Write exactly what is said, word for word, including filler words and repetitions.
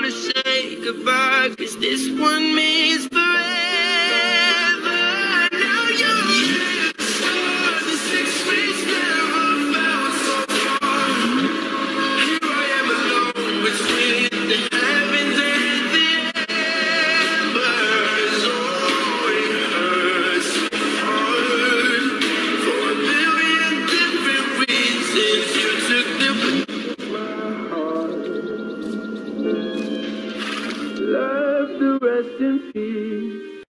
wanna say goodbye, cause this one means forever. Now you're here, the six weeks never felt so far. Here I am alone between the heavens and the embers. Oh, it hurts hard for a million different reasons. You took the love to rest in peace.